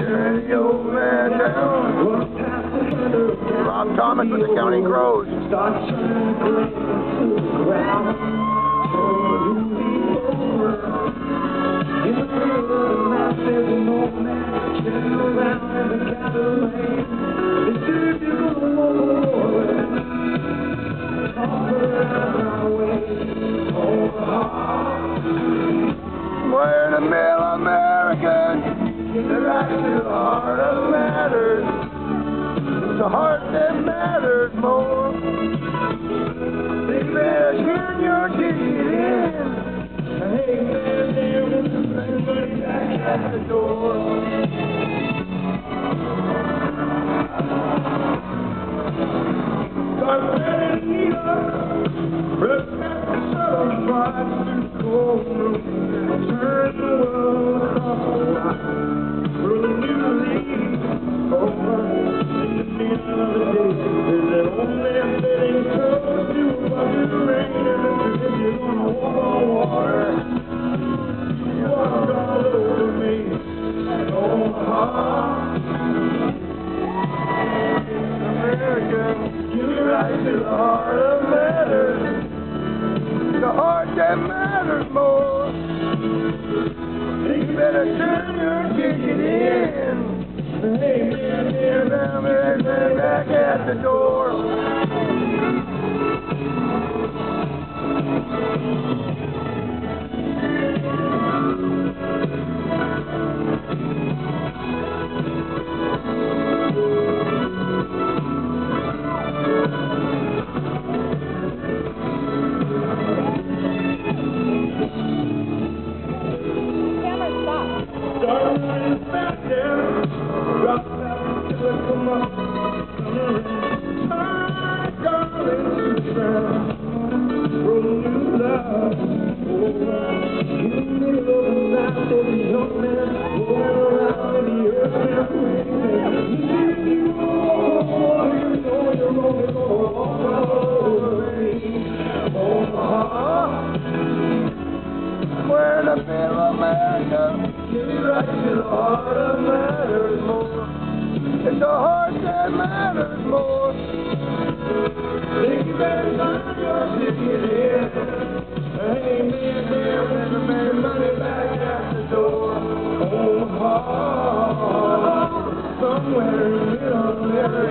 Radio Man down. Rob Thomas with the Counting Crows. We're the middle American, the right to the heart of matters. The heart that matters more. They better turn your ticket in. Hey, man, there's everybody back at the door. Start letting me up. Press back the southern lights through the cold room. Turn the world across the line. Through the new leaves. Over. Another day, there's an old man sitting close to the rain, and if you're gonna walk on water, walk all over me, Omaha. America, give me right to the heart of matters, the heart that matters more. You better turn your ticket in. Hey, man, down there, back at the door. Camera, stop. Start running back there. Drop back till it come up. Turn, darling, to the ground. Roll new love. In the middle of the night, there's a young man going around in the earth and waiting. You know you're rolling all over me. Omaha. We're the middle of America. Give me right to the heart of matters more. It's the heart that matters more. Think you better turn your ticket in. Hey, man, there's a man money back at the door. Omaha, somewhere in the middle of America.